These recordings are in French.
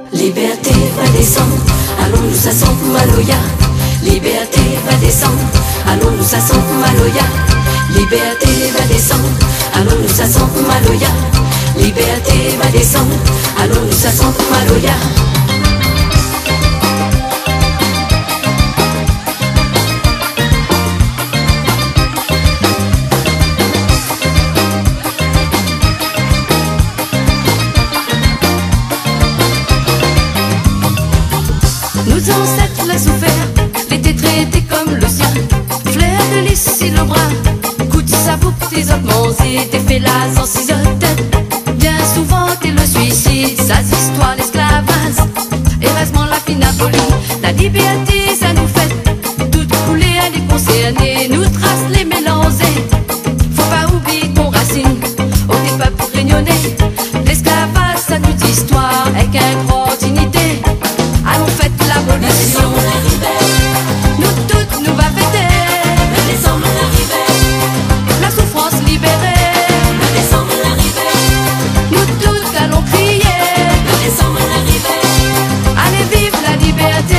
Liberté va descendre, allons-nous à son Maloya. Liberté va descendre, allons-nous à son Maloya. Liberté va descendre, allons-nous à son Maloya. Liberté va descendre, allons-nous à son Maloya. Nos ancêtres l'ont souffert, l'étaient traités comme le sien. Flair de lys et le bras, coûte sa boucle, tes ossements et tes félins en cisotte. Bien souvent t'es le suicide, sa histoire l'esclavage. Heureusement la fine abolie, la liberté ça nous fait tout couler à les concerner, nous trace les mélanger. Faut pas oublier ton racine, on n'est pas pour réunionner. L'esclavage ça nous dit histoire avec un grand dignité. Allons fête l'abolition, nous toutes nous va fêter. Le décembre l'arrivée, la souffrance libérée. Le décembre l'arrivée, nous toutes allons crier. Le décembre l'arrivée, allez vive la liberté.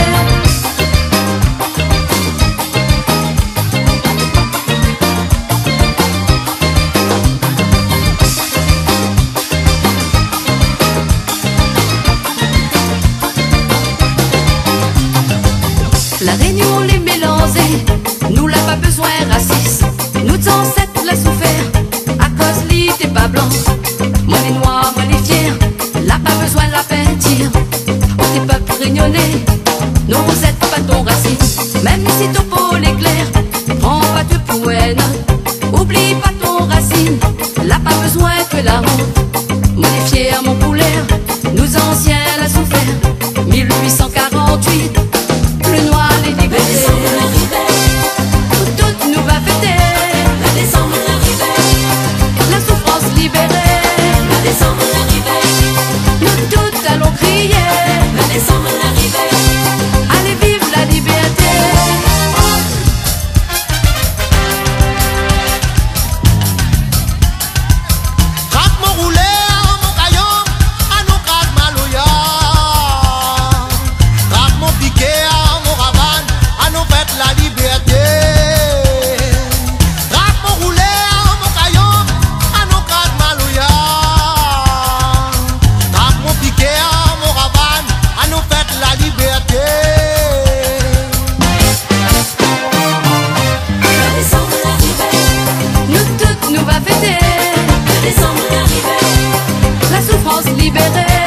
La réunion les mélanger, nous l'a pas besoin raciste. Nous ancêtres l'a souffert, à cause li t'es pas blanc. Moi les noirs, moi les fiers, l'a pas besoin de la peinture. On t'es pas pour réunionner, non vous êtes pas ton raciste. Même si ton peau est clair, prends pas de poète. Oublie pas ton racine, l'a pas besoin que la honte. Moi les fiers, mon poulet, nous anciens l'a souffert. 1848. Le noir, les libertés. Le décembre l'arrivée, toutes nous va fêter. Le décembre l'arrivée, la souffrance libérée. Le décembre l'arrivée, nous toutes allons crier. Le décembre l'arrivée, allez vive la liberté. Crac mon roulé, mon caillon, à nous crac Maloya. Crac mon piqué, la liberté. Rap mon roulé, mon caillon, à nos craques Maloya. Rap mon piqué, mon raban, à nous fêtes la liberté. Le décembre l'arrivée, nous toutes nous va fêter. le décembre l'arrivée, la souffrance libérée.